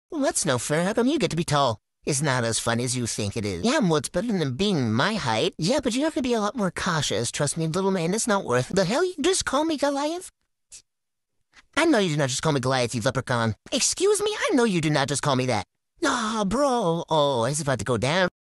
Well, that's no fair. How come you get to be tall? It's not as fun as you think it is. Yeah, well, it's better than being my height. Yeah, but you have to be a lot more cautious. Trust me, little man, it's not worth the hell you just call me Goliath? I know you do not just call me Goliath, you leprechaun. Excuse me? I know you do not just call me that. Nah, bro. Oh, it's about to go down.